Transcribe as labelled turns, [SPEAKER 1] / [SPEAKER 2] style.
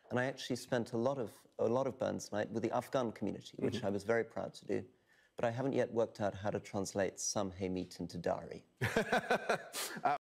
[SPEAKER 1] And I actually spent a lot of Burns Night with the Afghan community, which I was very proud to do. But I haven't yet worked out how to translate some hay meat into Dari.